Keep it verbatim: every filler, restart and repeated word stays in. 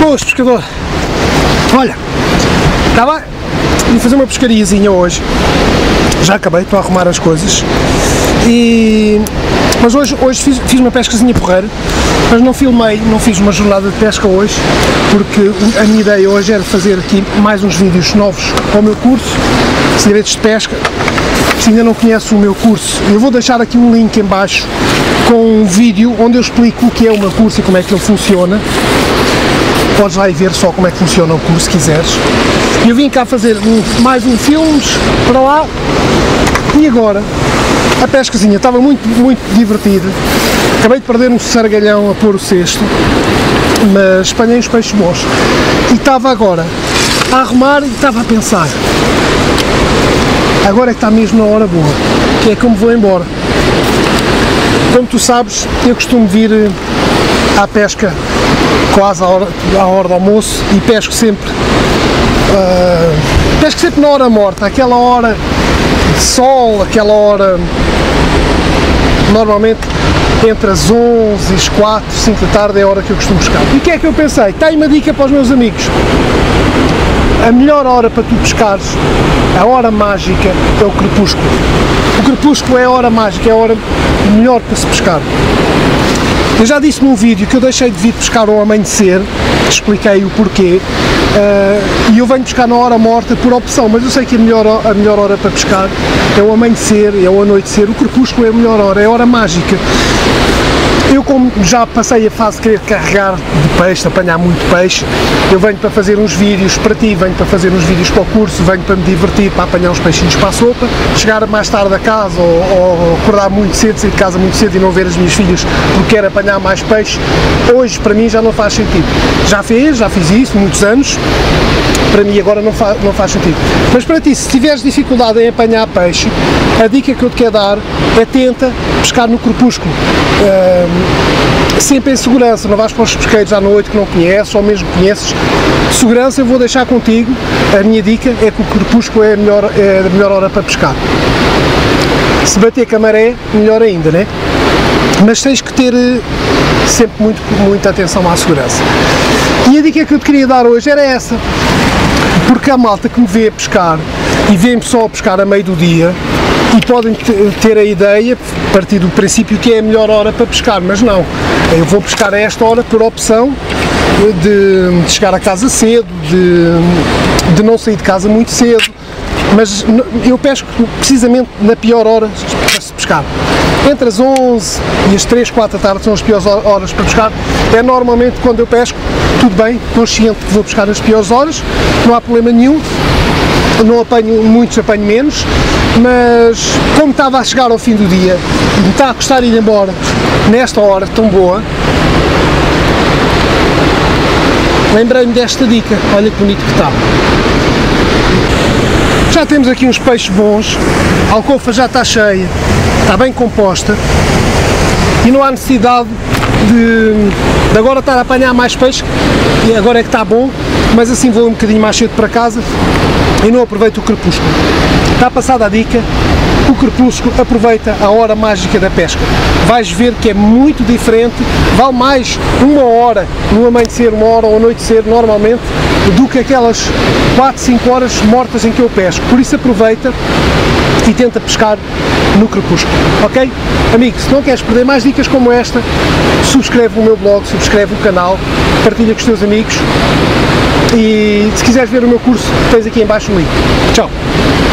Boas, pescador! Olha, estava a fazer uma pescariazinha hoje, já acabei, estou a arrumar as coisas, e... mas hoje, hoje fiz, fiz uma pescazinha porreira, mas não filmei, não fiz uma jornada de pesca hoje, porque a minha ideia hoje era fazer aqui mais uns vídeos novos para o meu curso, segredos de pesca. Se ainda não conhece o meu curso, eu vou deixar aqui um link em baixo com um vídeo onde eu explico o que é o meu curso e como é que ele funciona. Podes lá ir ver só como é que funciona o curso, se quiseres. Eu vim cá fazer um, mais um filmes para lá, e agora a pescazinha estava muito, muito divertida. Acabei de perder um sargalhão a pôr o cesto, mas apanhei uns peixes bons. E estava agora a arrumar e estava a pensar, agora é que está mesmo na hora boa, que é que eu me vou embora. Como tu sabes, eu costumo vir à pesca quase à hora, à hora do almoço e pesco sempre, uh, pesco sempre na hora morta, aquela hora de sol, aquela hora normalmente entre as onze e as quatro, cinco da tarde é a hora que eu costumo pescar. E o que é que eu pensei? Está aí uma dica para os meus amigos. A melhor hora para tu pescares, a hora mágica, é o crepúsculo. O crepúsculo é a hora mágica, é a hora melhor para se pescar. Eu já disse num vídeo que eu deixei de vir pescar ao amanhecer, expliquei o porquê, uh, e eu venho pescar na hora morta por opção, mas eu sei que a melhor, a melhor hora para pescar é o amanhecer, é o anoitecer, o crepúsculo é a melhor hora, é a hora mágica. Eu, como já passei a fase de querer carregar de peixe, de apanhar muito peixe, eu venho para fazer uns vídeos para ti, venho para fazer uns vídeos para o curso, venho para me divertir, para apanhar uns peixinhos para a sopa, chegar mais tarde a casa ou, ou acordar muito cedo, sair de casa muito cedo e não ver as minhas filhas porque quero apanhar mais peixe. Hoje, para mim, já não faz sentido. Já fiz, já fiz isso muitos anos, para mim agora não, fa não faz sentido. Mas para ti, se tiveres dificuldade em apanhar peixe, a dica que eu te quero dar é tenta pescar no crepúsculo. Uh, sempre em segurança, não vais para os pesqueiros à noite que não conheces, ou mesmo conheces. De segurança eu vou deixar contigo, a minha dica é que o crepúsculo é a melhor, é a melhor hora para pescar. Se bater com a maré, melhor ainda, né? Mas tens que ter sempre muito, muita atenção à segurança. E a dica que eu te queria dar hoje era essa, porque a malta que me vê a pescar e vê-me só a pescar a meio do dia, e podem ter a ideia, a partir do princípio, que é a melhor hora para pescar, mas não. Eu vou pescar a esta hora por opção de, de chegar a casa cedo, de, de não sair de casa muito cedo, mas eu pesco precisamente na pior hora para se pescar. Entre as onze e as três, quatro da tarde são as piores horas para pescar. É normalmente quando eu pesco, tudo bem, consciente que vou pescar nas piores horas, não há problema nenhum. Não apanho muitos, apanho menos, mas como estava a chegar ao fim do dia e me está a custar ir embora nesta hora tão boa, lembrei-me desta dica. Olha que bonito que está. Já temos aqui uns peixes bons, a alcofa já está cheia, está bem composta e não há necessidade de, de agora estar a apanhar mais peixe, e agora é que está bom, mas assim vou um bocadinho mais cedo para casa e não aproveito o crepúsculo. Está passada a dica, o crepúsculo aproveita a hora mágica da pesca. Vais ver que é muito diferente, vale mais uma hora no amanhecer, uma hora ao anoitecer normalmente, do que aquelas quatro, cinco horas mortas em que eu pesco. Por isso aproveita e tenta pescar no crepúsculo, ok? Amigo, se não queres perder mais dicas como esta, subscreve o meu blog, subscreve o canal, partilha com os teus amigos e se quiseres ver o meu curso, tens aqui em baixo um link. Tchau!